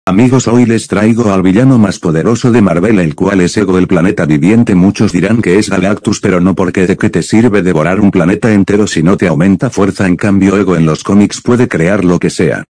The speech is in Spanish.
Amigos, hoy les traigo al villano más poderoso de Marvel, el cual es Ego, el planeta viviente. Muchos dirán que es Galactus, pero no, porque ¿de qué te sirve devorar un planeta entero si no te aumenta fuerza? En cambio, Ego en los cómics puede crear lo que sea.